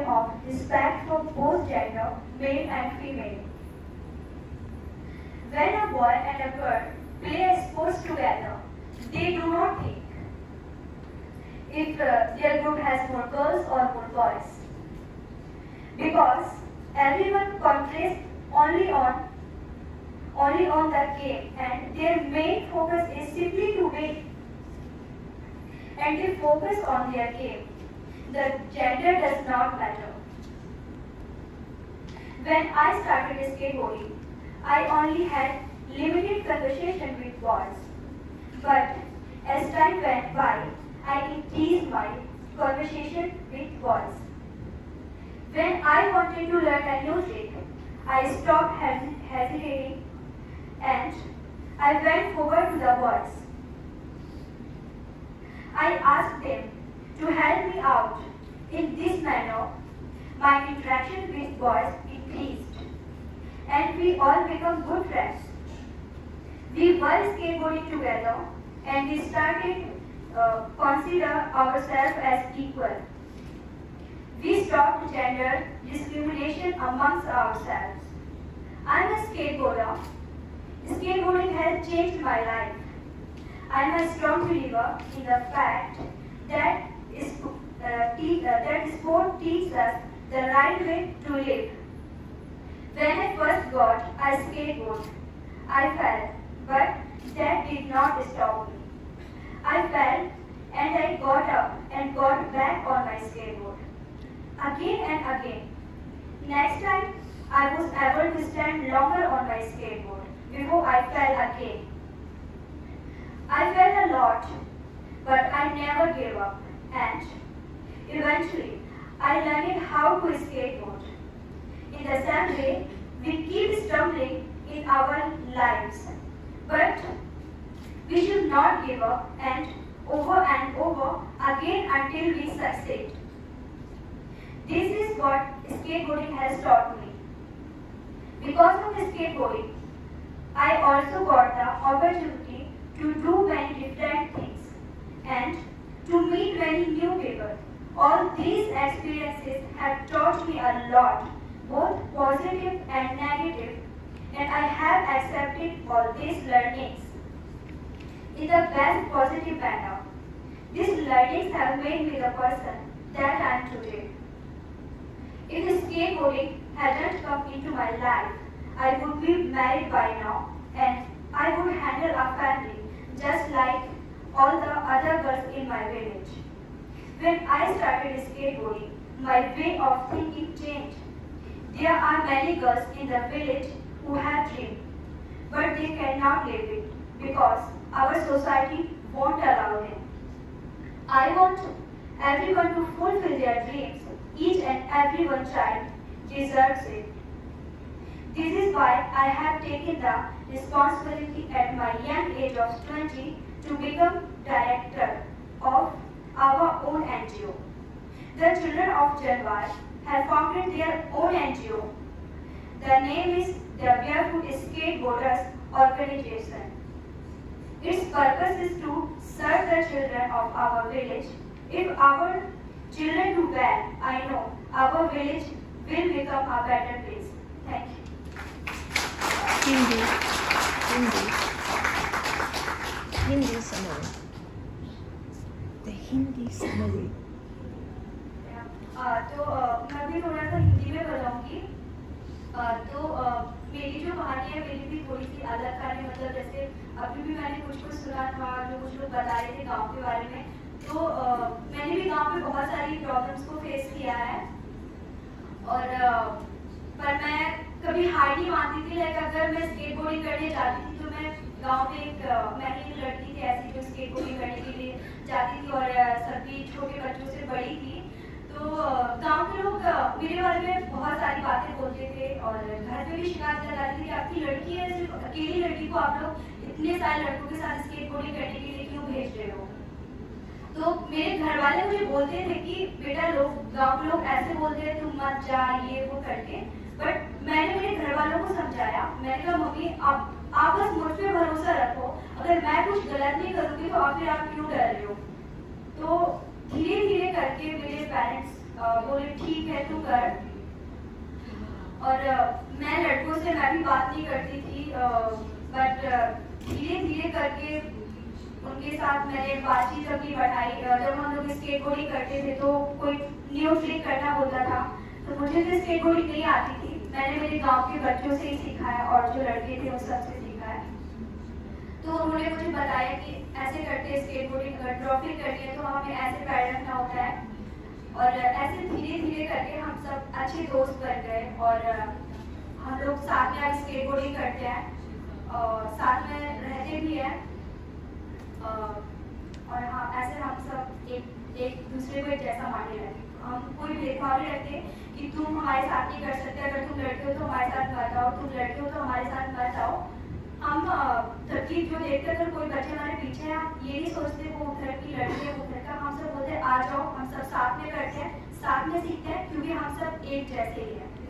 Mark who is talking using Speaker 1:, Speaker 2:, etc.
Speaker 1: freedom of respect for both gender, male and female. When a boy and a girl play sports together, they do not think if their group has more girls or more boys, because everyone concentrates only on the game, and their main focus is simply to win, and they focus on their game. The gender does not matter. When I started skateboarding, I only had limited conversation with boys, but as time went by, I increased my conversation with boys. When I wanted to learn a new trick, I stopped hesitating and I went forward to the boys. I asked them to help me out. In this manner, my interaction with boys increased, and we all became good friends. We were skateboarding together, and we started consider ourselves as equal. We stopped gender discrimination amongst ourselves. I'm a skateboarder. Skateboarding has changed my life. I'm a strong believer in the fact that sport teaches us the right way to live. When I first got a skateboard, I fell, but that did not stop me. I fell and I got up and got back on my skateboard. Again and again. Next time, I was able to stand longer on my skateboard before I fell again. I fell a lot, but I never gave up, and eventually I learned how to skateboard. In the same way, we keep stumbling in our lives, but we should not give up and over again until we succeed. This is what skateboarding has taught me. Because of skateboarding, I also got the opportunity to do many different things and to meet many new people. All these experiences have taught me a lot, both positive and negative, and I have accepted all these learnings in the best positive manner. These learnings have made me the person that I am today. If skateboarding hadn't come into my life, I would be married by now, and I would handle a family just like all the other girls in my village. When I started skateboarding, my way of thinking changed. There are many girls in the village who have dreams, but they cannot live it because our society won't allow them. I want everyone to fulfill their dreams. Each and every one child deserves it. This is why I have taken the responsibility at my young age of 20 to become director of our own NGO. The children of Janwar have founded their own NGO. The name is the Barefoot Skateboarders Organization. Its purpose is to serve the children of our village. If our children do well, I know our village will become a better place. Thank you.
Speaker 2: Hindi summary. The Hindi summary.
Speaker 1: तो मैं भी थोड़ा सा हिंदी में बताऊंगी। तो मेरी जो कहानी है मेरी भी थोड़ी सी अलग कहानी, मतलब जैसे अभी भी मैंने कुछ सुना था जो कुछ लोग बता रहे थे गांव के बारे में। तो मैंने भी गांव में बहुत सारी प्रॉब्लम्स को फेस किया है, और पर मैं कभी हार नहीं मानती थी। लाइक अगर मैं स्केटबोर्डिंग करने जाती थी तो मैं गांव में मैंने एक लड़की थी ऐसी जो स्केटबोर्डिंग करने के लिए जाती थी, और सभी छोटे बच्चों से बड़ी थी। तो गांव के लोग मेरे बारे में बहुत सारी बातें बोलते थे, और घर पे भी शिकायत लगाती थी कि आपकी लड़की है, सिर्फ अकेली लड़की को आप लोग इतने सारे लड़कों के साथ स्केटबोर्डिंग करने के लिए क्यों भेज रहे हो। तो मेरे घर वाले मुझे बोलते थे कि बेटा गांव के लोग ऐसे बोलते हैं, तुम मत जा ये वो करके। बट मैंने मेरे घर वालों को समझाया, मैंने कहा मम्मी आप बस मुझ पे भरोसा रखो, अगर मैं कुछ गलत नहीं करूंगी तो फिर आप क्यों डर रहे हो। तो धीरे धीरे करके मेरे पेरेंट्स बोले ठीक है तू कर। और मैं लड़कों से मैं भी बात नहीं करती थी, बट धीरे धीरे करके उनके साथ मैंने बातचीत अपनी बढ़ाई। जब हम लोग स्केटबोर्डिंग करते थे तो कोई न्यू ट्रिक करना होता था, तो मुझे तो स्केटबोर्डिंग नहीं आती थी, मैंने मेरे गांव के बच्चों से ही सीखा है और जो लड़के थे उन सबसे सीखा है। तो उन्होंने मुझे बताया कि ऐसे करते स्केटबोर्डिंग, अगर ड्रॉपिंग करनी है तो हमें ऐसे पैर रखना होता है। और ऐसे धीरे धीरे करके हम सब अच्छे दोस्त बन गए और हम लोग साथ में आज स्केटबोर्डिंग करते हैं और साथ में रहते भी हैं। और हाँ, ऐसे हम सब एक दूसरे को एक जैसा मानने लगे। हम कोई भेदभाव नहीं रखते कि तुम हमारे साथ नहीं कर सकते, अगर तुम लड़के हो तो हमारे साथ मत आओ, तुम लड़के हो तो हमारे साथ मत आओ। हम जबकि जो देखते अगर कोई बच्चे हमारे पीछे हैं, हम ये नहीं सोचते वो उधर की लड़की है उधर का, हम सब बोलते आ जाओ, हम सब साथ में करते हैं, साथ में सीखते हैं, क्योंकि हम सब एक जैसे ही हैं।